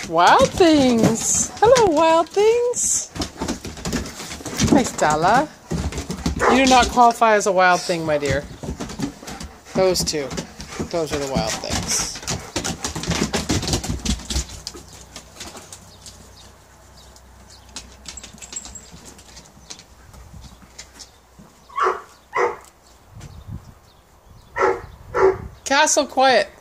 Wild things. Hello, wild things. Hi, Stella. You do not qualify as a wild thing, my dear. Those two. Those are the wild things. Castle, quiet.